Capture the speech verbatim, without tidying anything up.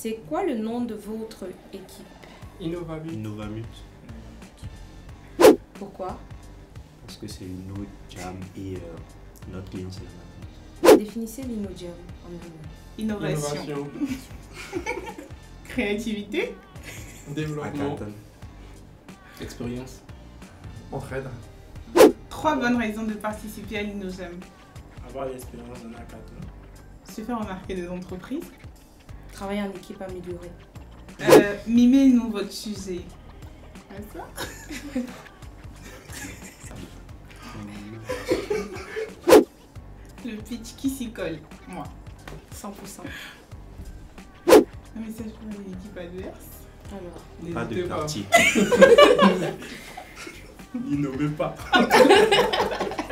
C'est quoi le nom de votre équipe? Innovamut. Innovamut. Pourquoi? Parce que c'est une jam et euh, notre ligne c'est la maintenance. Définissez l'InnoJam en un mot. Innovation. Innovation. Créativité. Développement. Hackathon. Expérience. Entraide. Trois bonnes raisons de participer à l'InnoJam. Avoir l'expérience d'un hackathon. Se faire remarquer des entreprises. Travailler en équipe améliorée. Euh, Mimez-nous votre sujet. Ah, ça? Le pitch qui s'y colle. Moi. cent pour cent. Un message pour l'équipe adverse. Alors, Pas de N'hésitez pas. partie. N'innovez pas.